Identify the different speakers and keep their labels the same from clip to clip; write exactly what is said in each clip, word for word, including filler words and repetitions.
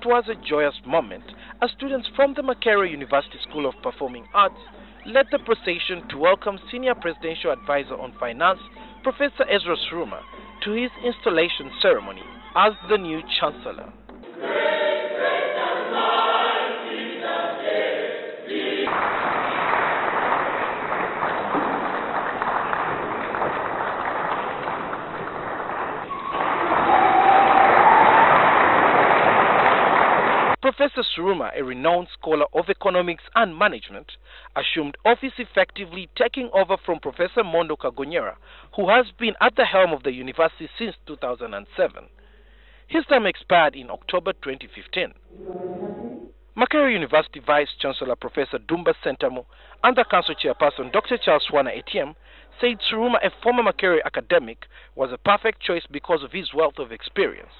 Speaker 1: was a joyous moment as students from the Makerere University School of Performing Arts led the procession to welcome Senior Presidential Advisor on Finance, Professor Ezra Suruma, to his installation ceremony as the new Chancellor. Professor Suruma, a renowned scholar of economics and management, assumed office effectively, taking over from Professor Mondo Kagonyera, who has been at the helm of the university since two thousand seven. His term expired in October twenty fifteen. Makerere University Vice Chancellor Professor Dumba Sentamo and the Council Chairperson Doctor Charles Wana A T M said Suruma, a former Makerere academic, was a perfect choice because of his wealth of experience.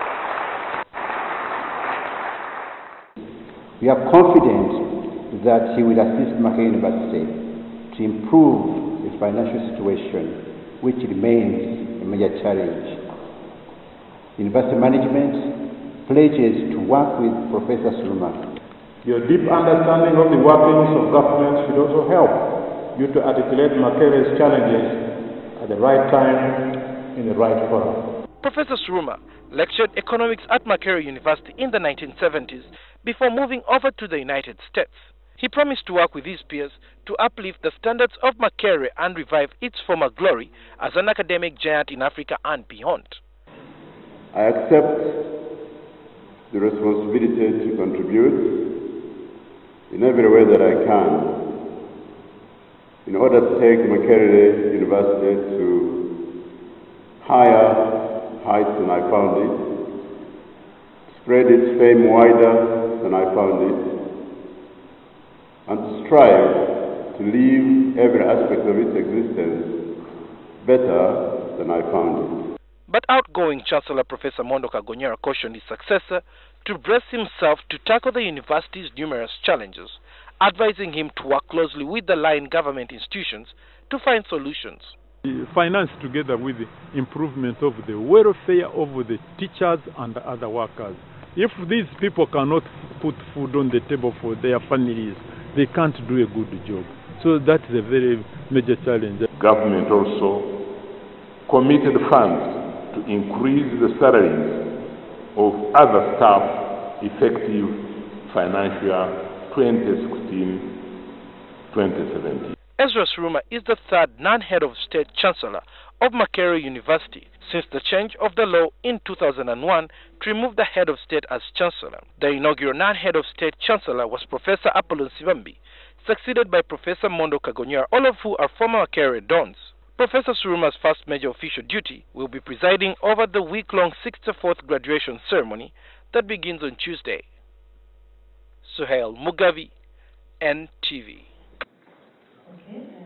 Speaker 2: We are confident that he will assist Makerere University to improve its financial situation, which remains a major challenge. University management pledges to work with Professor Suruma.
Speaker 3: Your deep understanding of the workings of government should also help you to articulate Makerere's challenges at the right time in the right forum.
Speaker 1: Professor Suruma lectured economics at Makerere University in the nineteen seventies before moving over to the United States. He promised to work with his peers to uplift the standards of Makerere and revive its former glory as an academic giant in Africa and beyond.
Speaker 4: I accept the responsibility to contribute in every way that I can in order to take Makerere University to higher heights than I found it, spread its fame wider than I found it, and to strive to leave every aspect of its existence better than I found it.
Speaker 1: But outgoing Chancellor Professor Mondo Kagonyera cautioned his successor to brace himself to tackle the university's numerous challenges, advising him to work closely with the line government institutions to find solutions.
Speaker 3: Finance, together with the improvement of the welfare of the teachers and other workers. If these people cannot put food on the table for their families, they can't do a good job. So that's a very major challenge.
Speaker 5: Government also committed funds to increase the salaries of other staff effective financial twenty sixteen twenty seventeen.
Speaker 1: Ezra Suruma is the third non-head of state chancellor of Makerere University since the change of the law in two thousand one to remove the head of state as chancellor. The inaugural non-head of state chancellor was Professor Apollon Sibambi, succeeded by Professor Mondo Kagonyera, all of who are former Makerere dons. Professor Suruma's first major official duty will be presiding over the week-long sixty-fourth graduation ceremony that begins on Tuesday. Suhail Mugavi, N T V.
Speaker 6: Okay.